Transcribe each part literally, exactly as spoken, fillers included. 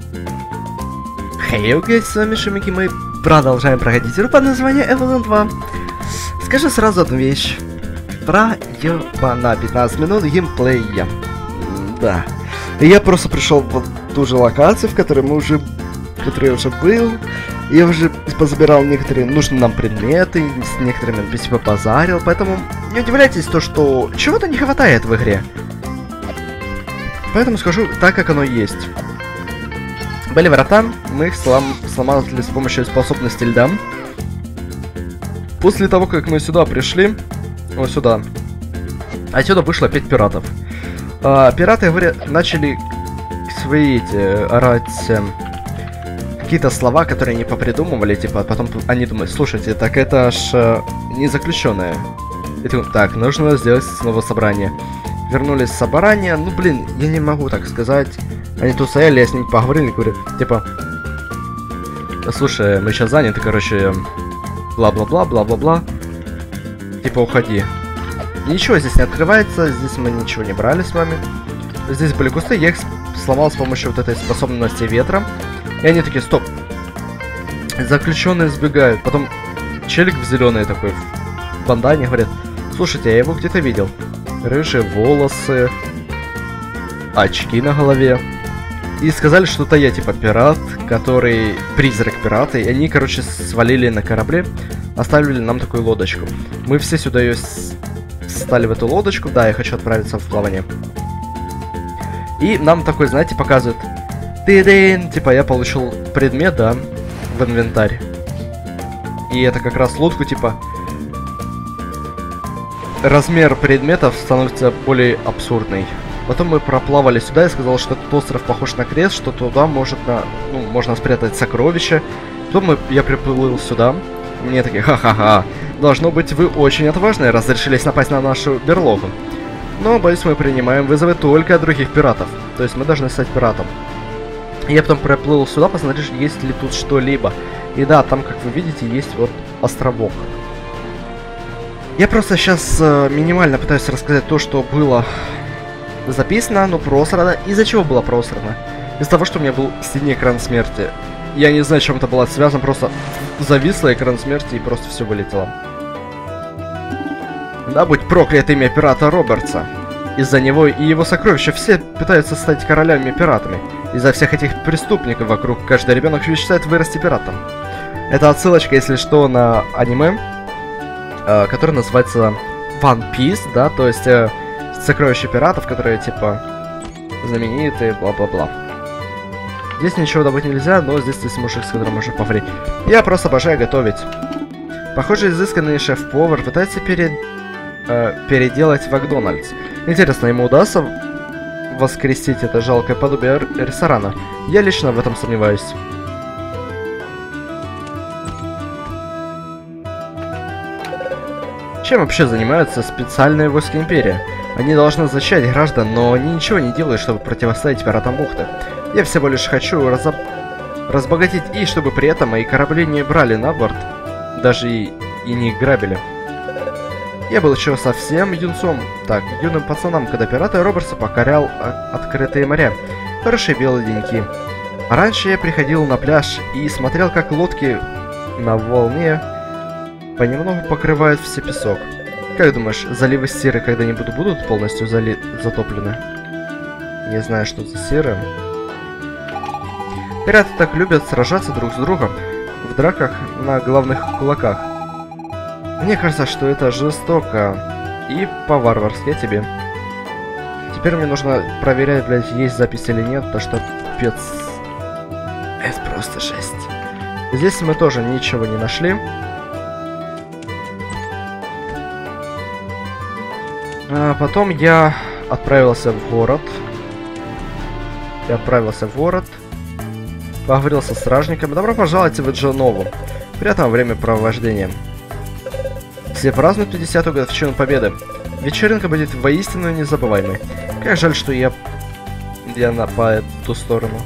Хей, окей, с вами Шумики, мы продолжаем проходить игру под названием Эвелин два. Скажу сразу одну вещь. Проебана пятнадцать минут геймплея. Да. Я просто пришел в ту же локацию, в которой мы уже... в которой я уже был. Я уже позабирал некоторые нужные нам предметы, с некоторыми без себя позарил, поэтому не удивляйтесь то, что чего-то не хватает в игре. Поэтому скажу так, как оно есть. Были врата, мы их слом... сломали с помощью способности льда. После того, как мы сюда пришли, вот сюда, отсюда вышло пять пиратов. А, пираты, говорят, начали свои эти, орать э, какие-то слова, которые они попридумывали, типа, потом они думают, слушайте, так это ж э, не заключенные. И ты, так, нужно сделать снова собрание. Вернулись с собрания, ну блин, я не могу так сказать. Они тут стояли, я с ними поговорили, говорю, типа, слушай, мы сейчас заняты, короче, бла-бла-бла, бла-бла-бла, типа, уходи. Ничего здесь не открывается, здесь мы ничего не брали с вами. Здесь были кусты, я их сломал с помощью вот этой способности ветра. И они такие, стоп. Заключенные сбегают. Потом челик в зеленый такой, в бандане, говорит, слушайте, я его где-то видел. Рыжие волосы, очки на голове. И сказали, что это я, типа, пират, который... Призрак пирата. И они, короче, свалили на корабле, оставили нам такую лодочку. Мы все сюда ее стали в эту лодочку. Да, я хочу отправиться в плавание. И нам такой, знаете, показывают. Ты-дын! Типа, я получил предмет, да, в инвентарь. И это как раз лодку, типа... Размер предметов становится более абсурдный. Потом мы проплавали сюда, я сказал, что этот остров похож на крест, что туда может на, ну, можно спрятать сокровища. Потом мы, я приплыл сюда, мне такие, ха-ха-ха, должно быть, вы очень отважные, раз решились напасть на нашу берлогу. Но, боюсь, мы принимаем вызовы только от других пиратов, то есть мы должны стать пиратом. Я потом приплыл сюда, посмотреть, есть ли тут что-либо. И да, там, как вы видите, есть вот островок. Я просто сейчас э, минимально пытаюсь рассказать то, что было... записано, но просрано. Из-за чего было просрано? Из-за того, что у меня был синий экран смерти. Я не знаю, с чем это было связано, просто зависло экран смерти и просто все вылетело. Да, будь проклят имя пирата Робертса. Из-за него и его сокровища все пытаются стать королями-пиратами. Из-за всех этих преступников вокруг каждый ребенок мечтает вырасти пиратом. Это отсылочка, если что, на аниме, э, которое называется One Piece, да, то есть... Э, сокровища пиратов, которые, типа, знаменитые, бла-бла-бла. Здесь ничего добыть нельзя, но здесь есть мужик, с которым можно поварить. Я просто обожаю готовить. Похоже, изысканный шеф-повар пытается перед... э, переделать Макдональдс. Интересно, ему удастся воскресить это жалкое подобие ресторана? Я лично в этом сомневаюсь. Чем вообще занимаются специальные войска Империи? Они должны защищать граждан, но они ничего не делают, чтобы противостоять пиратам бухты. Я всего лишь хочу разоб... разбогатеть и чтобы при этом мои корабли не брали на борт, даже и, и не грабили. Я был еще совсем юнцом, так, юным пацаном, когда пираты Робертса покорял открытые моря, хорошие белые деньки. А раньше я приходил на пляж и смотрел, как лодки на волне понемногу покрывают все песок. Как думаешь, заливы серы когда-нибудь будут полностью зали... затоплены? Не знаю, что за серы. Пираты так любят сражаться друг с другом в драках на главных кулаках. Мне кажется, что это жестоко и по-варварски, а тебе? Теперь мне нужно проверять, блядь, есть запись или нет, потому что пец... Это просто жесть. Здесь мы тоже ничего не нашли. А потом я отправился в город. Я отправился в город. Поговорил со стражниками. Добро пожаловать в Джонову. Приятного времяпровождения. Все празднуют пятидесятую годовщину Победы. Вечеринка будет воистину незабываемой. Как жаль, что я... Я на по эту сторону.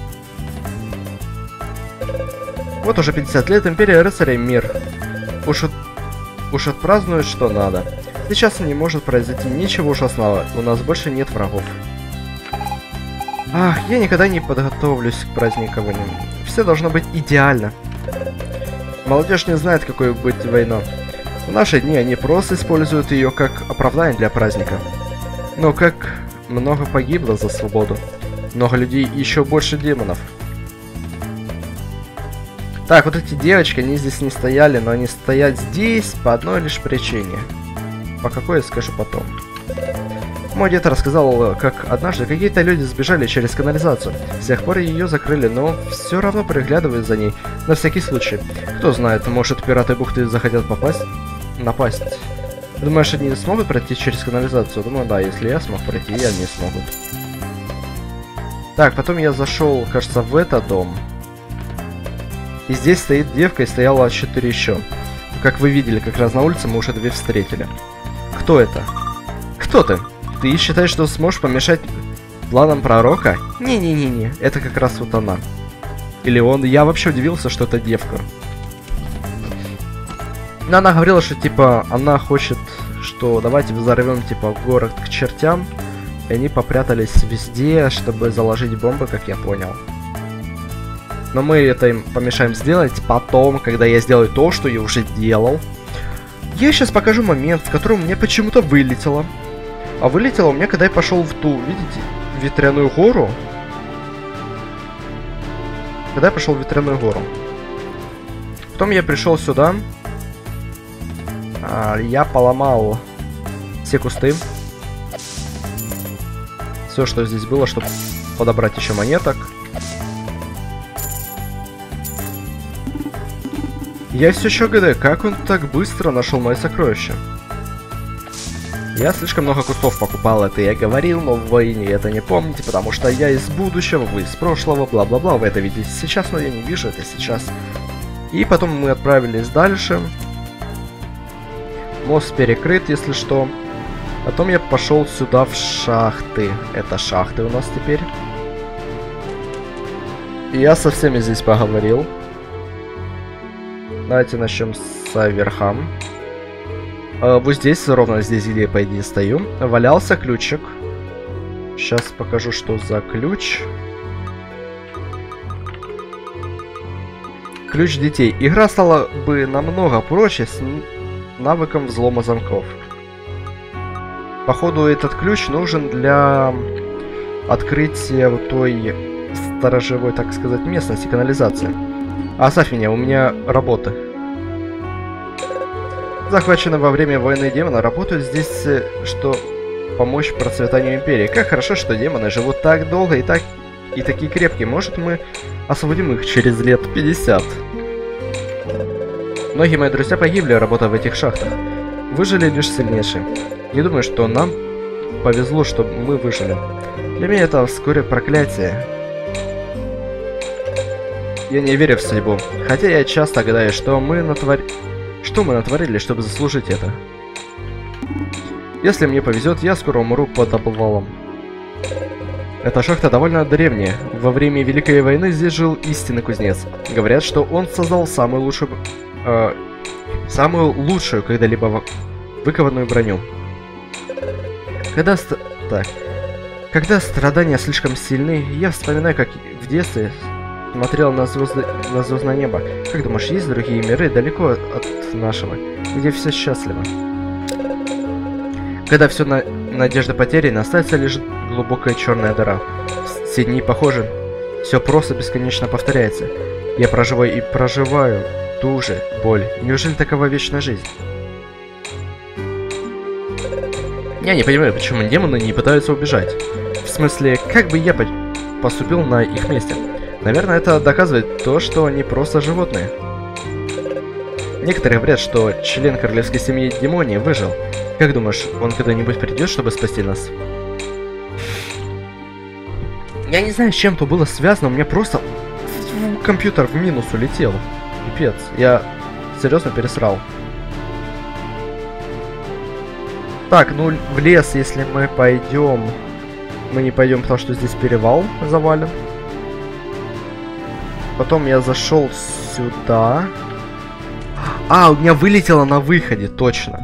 Вот уже пятьдесят лет Империя Рыцарей мир. Уж, от... Уж отпразднуют что надо. Сейчас не может произойти ничего ужасного. У нас больше нет врагов. Ах, я никогда не подготовлюсь к праздникованию. Все должно быть идеально. Молодежь не знает, какой быть война. В наши дни они просто используют ее как оправдание для праздника. Но как много погибло за свободу. Много людей и еще больше демонов. Так, вот эти девочки, они здесь не стояли, но они стоят здесь по одной лишь причине. По какой, я скажу потом. Мой дед рассказал, как однажды какие-то люди сбежали через канализацию. С тех пор ее закрыли, но все равно приглядывают за ней. На всякий случай. Кто знает, может пираты бухты захотят попасть? Напасть. Думаешь, они смогут пройти через канализацию? Думаю, да, если я смог пройти, и они смогут. Так, потом я зашел, кажется, в этот дом. И здесь стоит девка, и стояло четыре еще. Как вы видели, как раз на улице мы уже две встретили. Кто это? Кто ты? Ты считаешь, что сможешь помешать планам пророка? Не-не-не-не, это как раз вот она. Или он. Я вообще удивился, что это девка. Но она говорила, что типа она хочет, что давайте взорвем типа город к чертям. И они попрятались везде, чтобы заложить бомбы, как я понял. Но мы это им помешаем сделать потом, когда я сделаю то, что я уже делал. Я сейчас покажу момент, в котором мне почему-то вылетело. А вылетело у меня, когда я пошел в ту, видите, ветряную гору. Когда я пошел в ветряную гору. Потом я пришел сюда. А, я поломал все кусты. Все, что здесь было, чтобы подобрать еще монеток. Я все еще гадаю, как он так быстро нашел мои сокровища. Я слишком много кустов покупал, это я говорил, но в войне это не помните, потому что я из будущего, вы из прошлого, бла-бла-бла, вы это видите сейчас, но я не вижу это сейчас. И потом мы отправились дальше. Мост перекрыт, если что. Потом я пошел сюда в шахты. Это шахты у нас теперь. И я со всеми здесь поговорил. Давайте начнем с верхам. А, вот здесь, ровно здесь, где я, по идее, стою, валялся ключик. Сейчас покажу, что за ключ. Ключ детей. Игра стала бы намного проще с навыком взлома замков. Походу, этот ключ нужен для открытия вот той сторожевой, так сказать, местности, канализации. Оставь меня, у меня работа. Захваченные во время войны демоны работают здесь, что помочь процветанию империи. Как хорошо, что демоны живут так долго и так и такие крепкие. Может, мы освободим их через лет пятьдесят. Многие мои друзья погибли, работая в этих шахтах. Выжили лишь сильнейшие. Не думаю, что нам повезло, что мы выжили. Для меня это вскоре проклятие. Я не верю в судьбу. Хотя я часто гадаю, что мы натворили... Что мы натворили, чтобы заслужить это? Если мне повезет, я скоро умру под обвалом. Эта шахта довольно древняя. Во время Великой войны здесь жил истинный кузнец. Говорят, что он создал самую лучшую... Э, самую лучшую когда-либо выкованную броню. Когда... Ст... Так. Когда страдания слишком сильны, я вспоминаю, как в детстве смотрел на, звезды... на звездное небо. Как думаешь, есть другие миры далеко от нашего, где все счастливо? Когда все на... надежда потеряна, остается лишь глубокая черная дыра. Все дни похожи. Все просто бесконечно повторяется. Я проживаю и проживаю ту же боль. Неужели такова вечная жизнь? Я не понимаю, почему демоны не пытаются убежать. В смысле, как бы я по поступил на их месте? Наверное, это доказывает то, что они просто животные. Некоторые говорят, что член королевской семьи Демонии выжил. Как думаешь, он когда-нибудь придет, чтобы спасти нас? Я не знаю, с чем то было связано, у меня просто компьютер в минус улетел. Пипец, я серьезно пересрал. Так, ну в лес, если мы пойдем, мы не пойдем, потому что здесь перевал завален. Потом я зашел сюда. А, у меня вылетело на выходе, точно.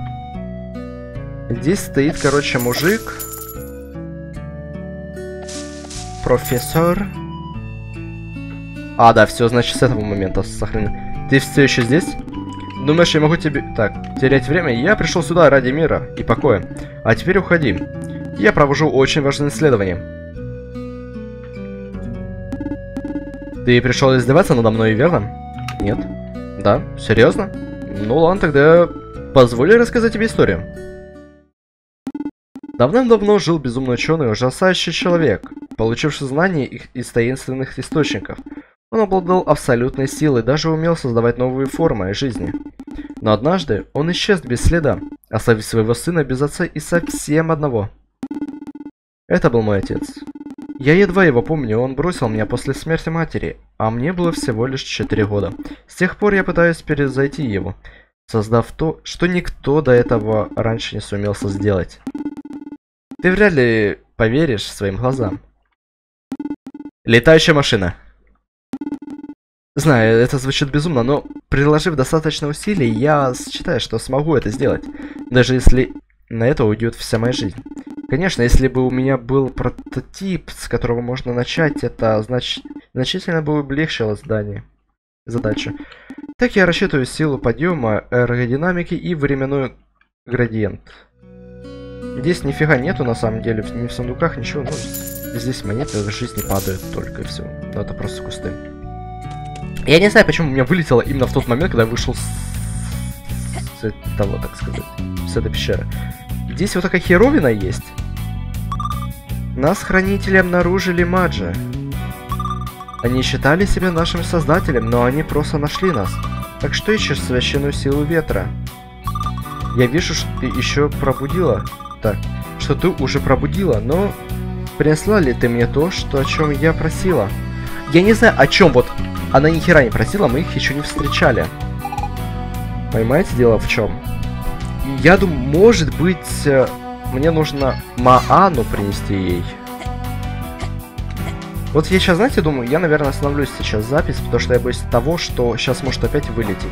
Здесь стоит, короче, мужик. профессор. А, да, все, значит, с этого момента сохранено. Ты все еще здесь? Думаешь, я могу тебе... Так, терять время? Я пришел сюда ради мира и покоя. А теперь уходи. Я провожу очень важное исследование. Ты пришел издеваться надо мной, верно? Нет? Да? Серьезно? Ну ладно, тогда позволь рассказать тебе историю. Давным-давно жил безумный ученый, ужасающий человек, получивший знания из таинственных источников. Он обладал абсолютной силой, даже умел создавать новые формы жизни. Но однажды он исчез без следа, оставив своего сына без отца и совсем одного. Это был мой отец. Я едва его помню, он бросил меня после смерти матери, а мне было всего лишь четыре года. С тех пор я пытаюсь перезайти его, создав то, что никто до этого раньше не сумел сделать. Ты вряд ли поверишь своим глазам. Летающая машина. Знаю, это звучит безумно, но приложив достаточно усилий, я считаю, что смогу это сделать. Даже если на это уйдет вся моя жизнь. Конечно, если бы у меня был прототип, с которого можно начать, это значит, значительно бы облегчило задание, задачу. Так я рассчитываю силу подъема, аэродинамики и временной градиент. Здесь нифига нету на самом деле, ни в сундуках, ничего. Ну, здесь монеты в жизни падают только и все. Но это просто кусты. Я не знаю, почему у меня вылетело именно в тот момент, когда я вышел с, с этого, так сказать, с этой пещеры. Здесь вот такая херовина есть. Нас хранители обнаружили Маджи. Они считали себя нашим создателем, но они просто нашли нас. Так что ищешь священную силу ветра? Я вижу, что ты еще пробудила. Так, что ты уже пробудила, но принесла ли ты мне то, что, о чем я просила? Я не знаю, о чем вот. Она ни хера не просила, мы их еще не встречали. Понимаете, дело в чем? Я думаю, может быть, мне нужно Маану принести ей. Вот я сейчас, знаете, думаю, я, наверное, остановлюсь сейчас запись, потому что я боюсь того, что сейчас может опять вылететь.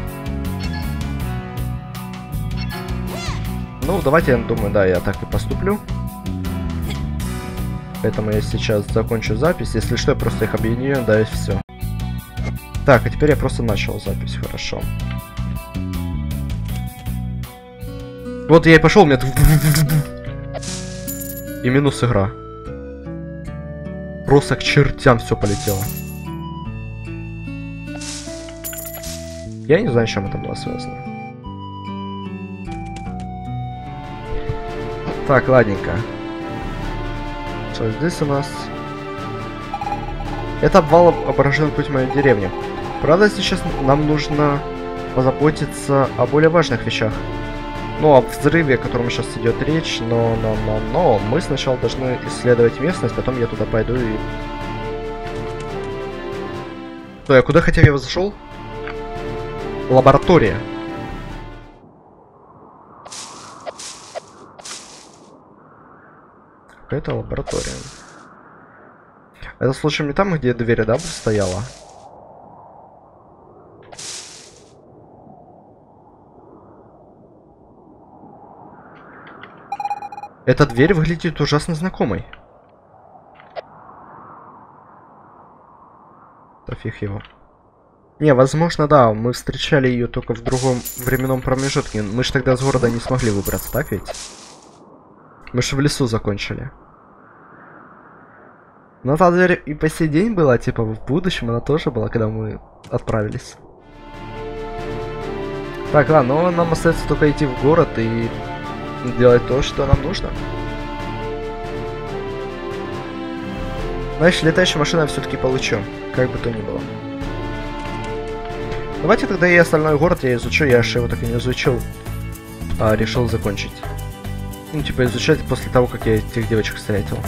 Ну, давайте, я думаю, да, я так и поступлю. Поэтому я сейчас закончу запись. Если что, я просто их объединю, да, и все. Так, а теперь я просто начал запись, хорошо. Вот я и пошел, у меня... И минус игра. Просто к чертям все полетело. Я не знаю, с чем это было связано. Так, ладненько. Что здесь у нас? Это обвал оборожен путь в мою деревню. Правда, сейчас нам нужно позаботиться о более важных вещах. Ну, о взрыве, о котором сейчас идет речь, но, но, но, но мы сначала должны исследовать местность, потом я туда пойду и... Стой, а куда хотя я зашел? Лаборатория. Какая-то лаборатория. Это случайно не там, где дверь, да, стояла? Эта дверь выглядит ужасно знакомой. Да фиг его. Не, возможно, да, мы встречали ее только в другом временном промежутке. Мы же тогда с города не смогли выбраться, так ведь? Мы же в лесу закончили. Но та дверь и по сей день была, типа, в будущем она тоже была, когда мы отправились. Так, ладно, но нам остается только идти в город и делать то, что нам нужно. Знаешь, летающую машину я все-таки получу, как бы то ни было. Давайте тогда и остальной город я изучу, я же его так и не изучил, а решил закончить. Ну, типа, изучать после того, как я этих девочек встретил.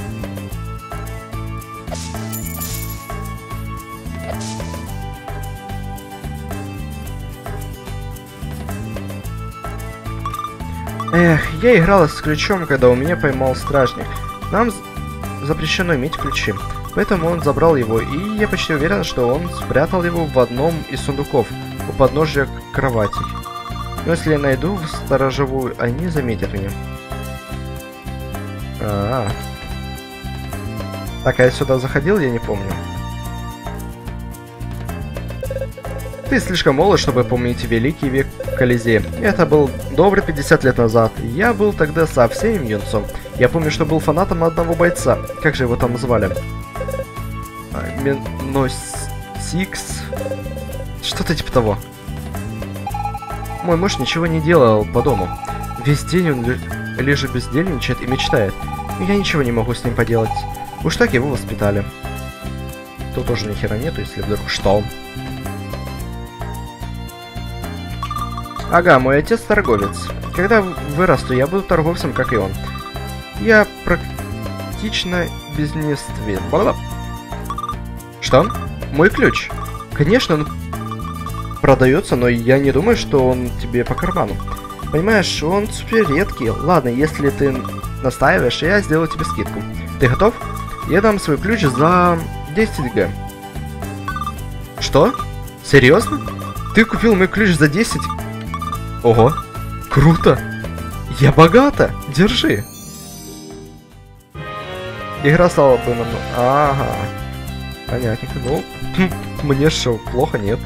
Эх, я играла с ключом, когда у меня поймал стражник. Нам запрещено иметь ключи, поэтому он забрал его, и я почти уверен, что он спрятал его в одном из сундуков у подножия кровати. Но если я найду в сторожевую, они заметят меня. А-а-а. Так, а я сюда заходил, я не помню. Ты слишком молод, чтобы помнить великий век Колизея. Это был добрый пятьдесят лет назад. Я был тогда совсем юнцом. Я помню, что был фанатом одного бойца. Как же его там звали? Миносикс? Что-то типа того. Мой муж ничего не делал по дому. Весь день он лишь бездельничает и мечтает. Я ничего не могу с ним поделать. Уж так его воспитали. Тут тоже ни хера нету, если вдруг что. Ага, мой отец торговец. Когда вырасту, я буду торговцем, как и он. Я практично безнествен. Что? Мой ключ. Конечно, он продается, но я не думаю, что он тебе по карману. Понимаешь, он супер редкий. Ладно, если ты настаиваешь, я сделаю тебе скидку. Ты готов? Я дам свой ключ за десять гэ. Что? Серьезно? Ты купил мой ключ за десять? Ого, круто! Я богата! Держи! Игра стала бы нам... Ага. Понятненько. Ну, мне что, плохо нет.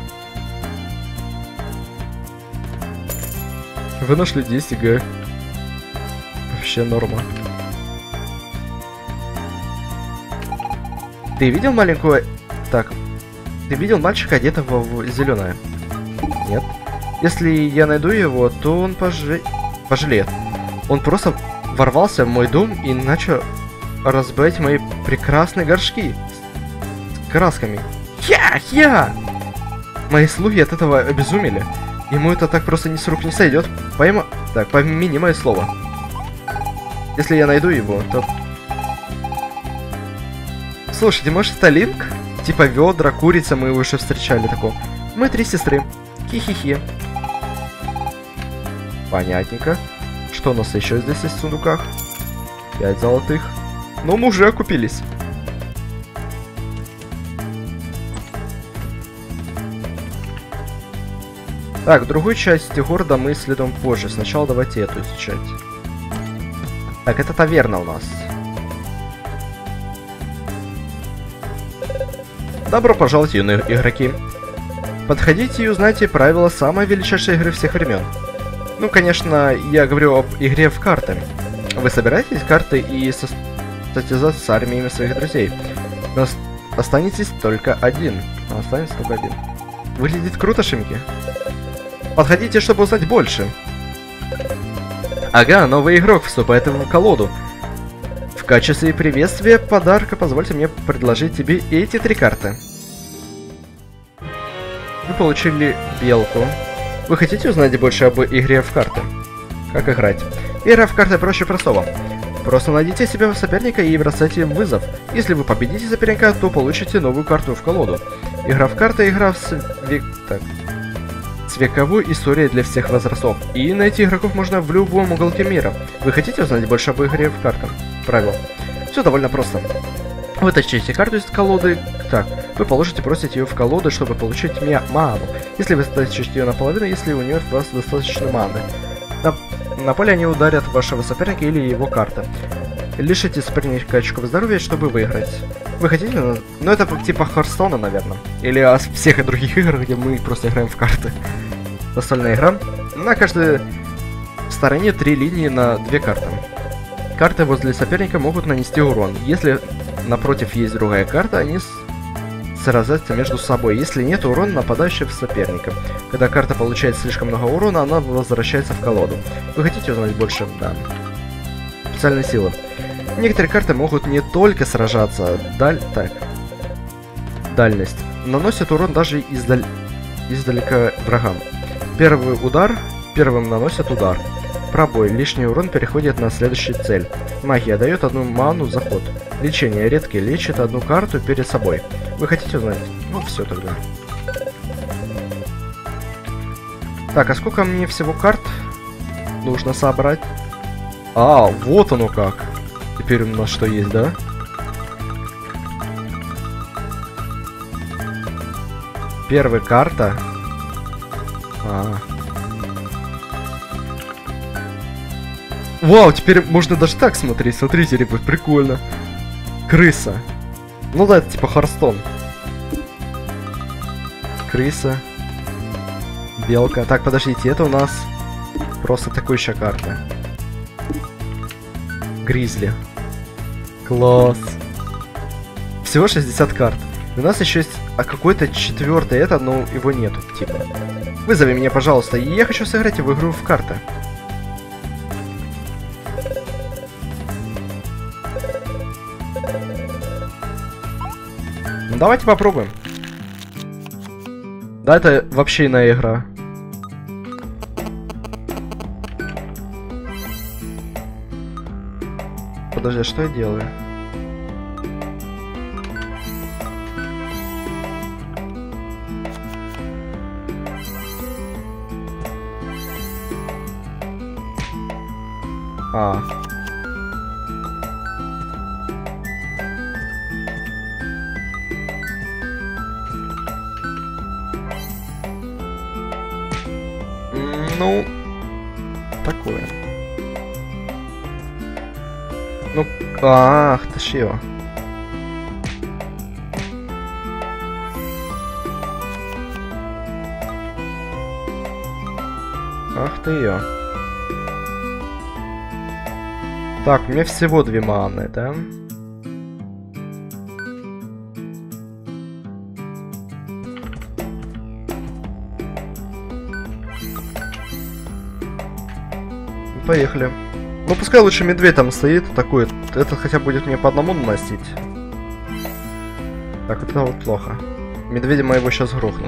Вы нашли десять гэ. Вообще норма. Ты видел маленькую... Так. Ты видел мальчика, одетого в зеленое? Нет. Если я найду его, то он поже... пожалеет. Он просто ворвался в мой дом и начал разбивать мои прекрасные горшки с красками. Я! Я! Мои слуги от этого обезумели. Ему это так просто ни с рук не сойдет. Пойма... Так, помяни мое слово. Если я найду его, то... Слушайте, может это Линк? Типа ведра, курица, мы его уже встречали такого. Мы три сестры. Хи-хи-хи. Понятненько. Что у нас еще здесь есть в сундуках? Пять золотых. Ну, мы уже окупились. Так, другую часть города мы исследуем позже. Сначала давайте эту изучать. Так, это таверна у нас. Добро пожаловать, юные игроки. Подходите и узнайте правила самой величайшей игры всех времен. Ну, конечно, я говорю об игре в карты. Вы собираетесь карты и состязаться с армиями своих друзей. Но останетесь только один. Останется только один. Выглядит круто, Шимки. Подходите, чтобы узнать больше. Ага, новый игрок вступает в колоду. В качестве приветствия подарка позвольте мне предложить тебе эти три карты. Вы получили белку. Вы хотите узнать больше об игре в карты? Как играть? Игра в карты проще простого. Просто найдите себе соперника и бросайте вызов. Если вы победите соперника, то получите новую карту в колоду. Игра в карты — игра в свек... так. с вековой историей для всех возрастов. И найти игроков можно в любом уголке мира. Вы хотите узнать больше об игре в карты? Правила. Все довольно просто. Вытащите карту из колоды. Так, вы положите, бросите ее в колоду, чтобы получить ману. Если вы вытащите ее наполовину, если у нее у вас достаточно маны. На, на поле они ударят вашего соперника или его карты. Лишите соперника очков здоровья, чтобы выиграть. Вы хотите? Ну это типа Харстона, наверное. Или от всех других игр, где мы просто играем в карты. Настольная игра. На каждой стороне три линии на две карты. Карты возле соперника могут нанести урон. Если напротив есть другая карта, они сразятся между собой. Если нет, урон нападающего соперника. Когда карта получает слишком много урона, она возвращается в колоду. Вы хотите узнать больше? Да. Специальные силы. Некоторые карты могут не только сражаться, даль... так. Дальность. Наносят урон даже издаль... издалека врагам. Первый удар. Первым наносят удар. Пробой. Лишний урон переходит на следующую цель. Магия дает одну ману за ход. Лечение. Редкий лечит одну карту перед собой. Вы хотите узнать? Ну все тогда. Так, а сколько мне всего карт нужно собрать? А, вот оно как. Теперь у нас что есть, да? Первая карта. А. Вау, теперь можно даже так смотреть. Смотрите, ребят, прикольно. Крыса. Ну да, это типа Харстон. Крыса. Белка. Так, подождите, это у нас просто атакующая карта. Гризли. Класс. Всего шестьдесят карт. У нас еще есть а какой-то четвертый это, но его нету, типа. Вызови меня, пожалуйста, и я хочу сыграть в игру в карты. Ну, давайте попробуем. Да, это вообще иная игра. Подожди, а что я делаю? А. Ну, такое. Ну, ах, ты ж его. Ах ты ее. Так, у меня всего две маны, да? Поехали. Ну, пускай лучше медведь там стоит, такой. Это хотя бы будет мне по одному наносить. Так, вот это вот плохо. Медведя моего сейчас грохнут.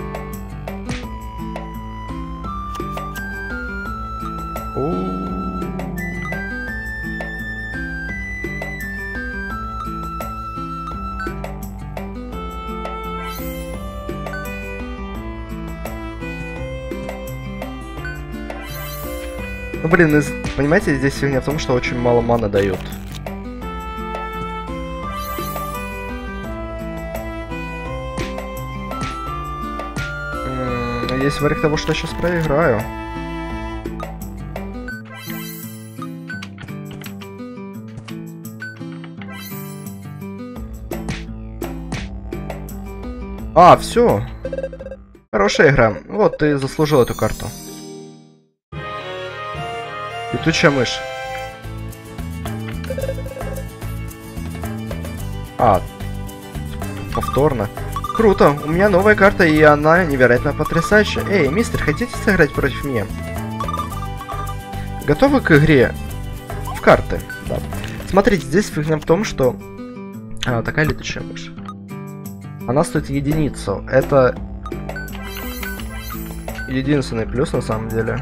Ну блин, из... понимаете, здесь фигня в том, что очень мало маны дают. М-м, есть вариант того, что я сейчас проиграю. А, все. Хорошая игра. Вот, ты заслужил эту карту. Летучая мышь. А, повторно. Круто, у меня новая карта, и она невероятно потрясающая. Эй, мистер, хотите сыграть против меня? Готовы к игре в карты? Да. Смотрите, здесь фигня в том, что... А, такая летучая мышь. Она стоит единицу. Это... единственный плюс, на самом деле.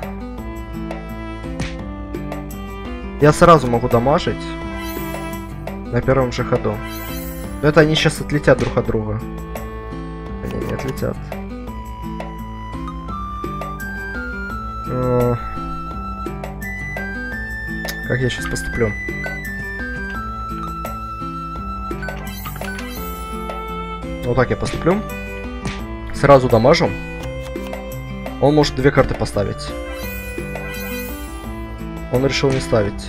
Я сразу могу дамажить на первом же ходу. Но это они сейчас отлетят друг от друга. Они не отлетят. О, как я сейчас поступлю? Вот так я поступлю. Сразу дамажу. Он может две карты поставить. Он решил не ставить.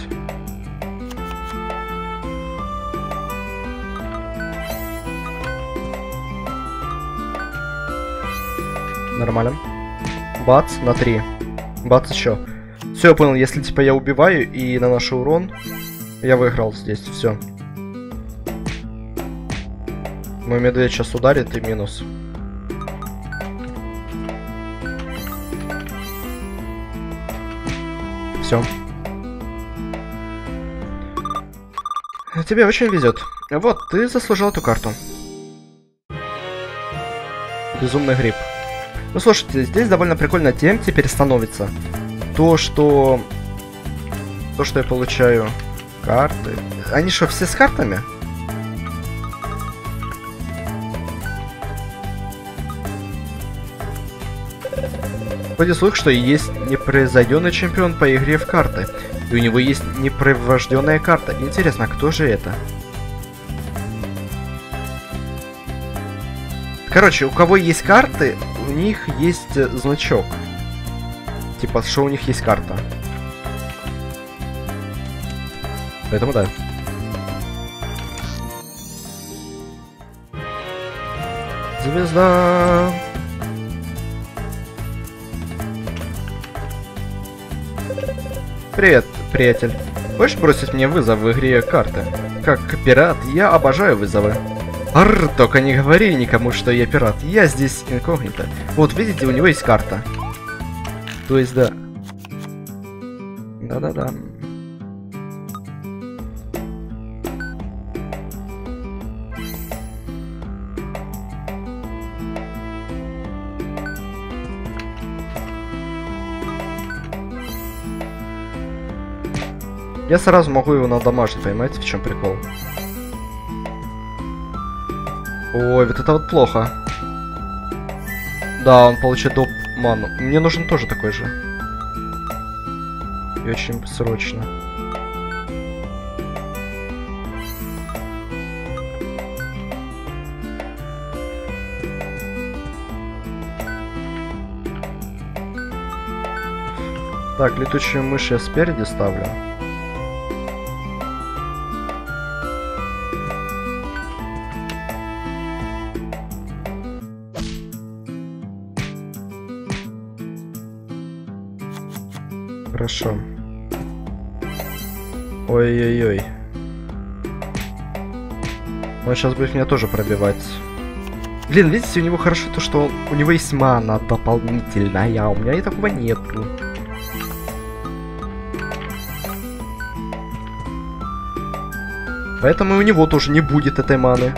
Нормально. Бац, на три. Бац, еще. Все, я понял, если типа я убиваю и наношу урон, я выиграл здесь, все. Мой медведь сейчас ударит и минус. Все. Тебе очень везет. Вот, ты заслужил эту карту. Безумный гриб. Ну, слушайте, здесь довольно прикольно тем теперь становится. То, что... То, что я получаю карты. Они что, все с картами? Ходит слух, что есть непревзойденный чемпион по игре в карты. И у него есть непревожденная карта. Интересно, а кто же это? Короче, у кого есть карты, у них есть значок. Типа, что у них есть карта. Поэтому да. Звезда. Привет, приятель. Хочешь бросить мне вызов в игре карты? Как пират, я обожаю вызовы. Арр, только не говори никому, что я пират. Я здесь инкогнито. Вот, видите, у него есть карта. То есть, да. Да-да-да. Я сразу могу его надамажить, понимаете, в чем прикол? Ой, вот это вот плохо. Да, он получит доп ману. Мне нужен тоже такой же. И очень срочно. Так, летучую мышь я спереди ставлю. Хорошо. Ой-ой-ой. Он сейчас будет меня тоже пробивать. Блин, видите, у него хорошо то, что он, у него есть мана дополнительная, а у меня и такого нету. Поэтому и у него тоже не будет этой маны.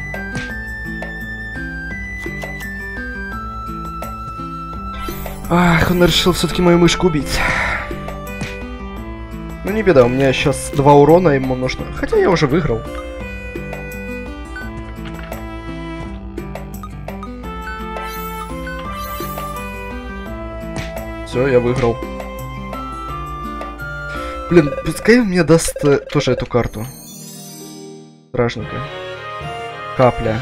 Ах, он решил все-таки мою мышку убить. Ну не беда, у меня сейчас два урона, ему нужно. Хотя я уже выиграл. Все, я выиграл. Блин, пускай он мне даст э, тоже эту карту. Стражника. Капля.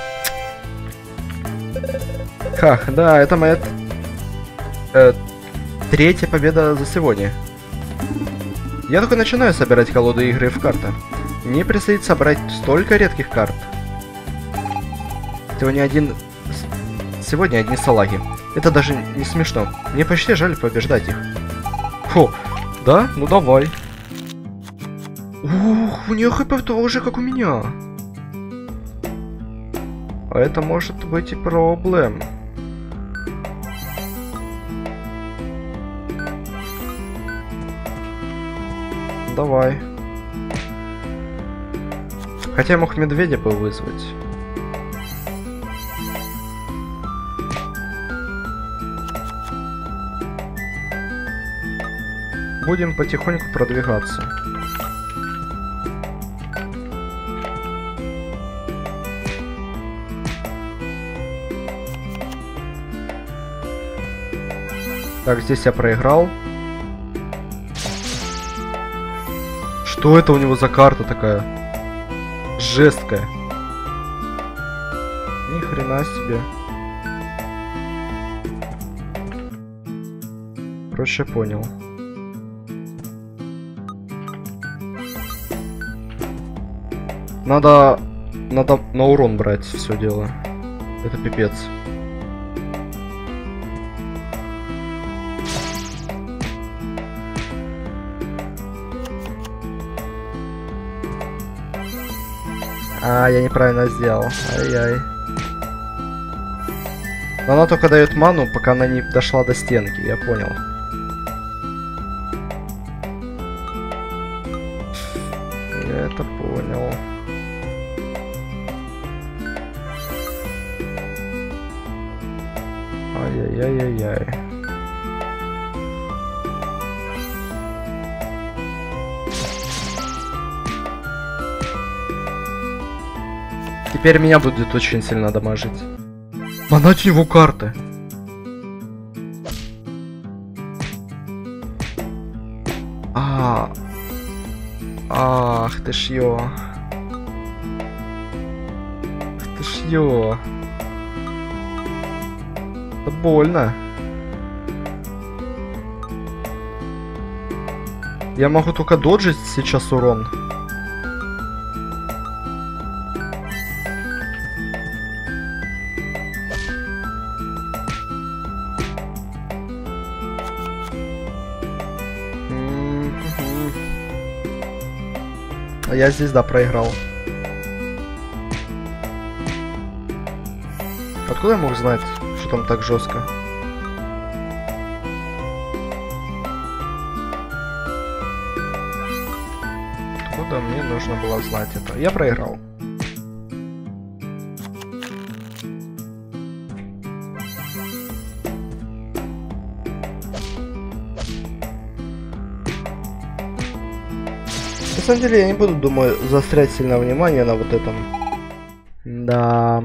Ха, да, это моя э, третья победа за сегодня. Я только начинаю собирать колоду игры в карты. Мне предстоит собрать столько редких карт. Сегодня один... Сегодня одни салаги. Это даже не смешно. Мне почти жаль побеждать их. Фу, да? Ну давай. Ух, у нее хп тоже, как у меня. А это может быть и проблем. Давай. Хотя я мог медведя бы вызвать. Будем потихоньку продвигаться. Так, здесь я проиграл. Что это у него за карта такая? Жесткая. Ни хрена себе. Короче, понял. Надо... Надо на урон брать все дело. Это пипец. А, я неправильно сделал. Ай-яй. Но она только дает ману, пока она не дошла до стенки, я понял. Я это понял. Ай-яй-яй-яй-яй. Теперь меня будет очень сильно дамажить. Манать его карты. А, ах ты ж ё. Ах ты ж ё. Это больно. Я могу только доджить сейчас урон. А я здесь, да, проиграл. Откуда я мог знать, что там так жестко? Откуда мне нужно было знать это? Я проиграл. На самом деле я не буду, думаю, заострять сильное внимание на вот этом. Да.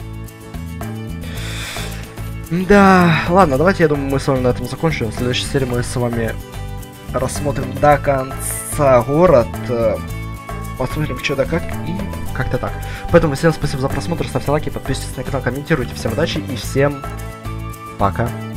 Да. Ладно, давайте, я думаю, мы с вами на этом закончим. В следующей серии мы с вами рассмотрим до конца город. Посмотрим, что да как, и как-то так. Поэтому всем спасибо за просмотр, ставьте лайки, подписывайтесь на канал, комментируйте. Всем удачи и всем пока.